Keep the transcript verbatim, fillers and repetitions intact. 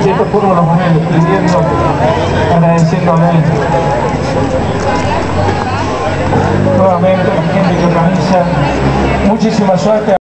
de esta forma nos vamos despidiendo, agradeciéndole nuevamente a la gente que organiza. Muchísima suerte.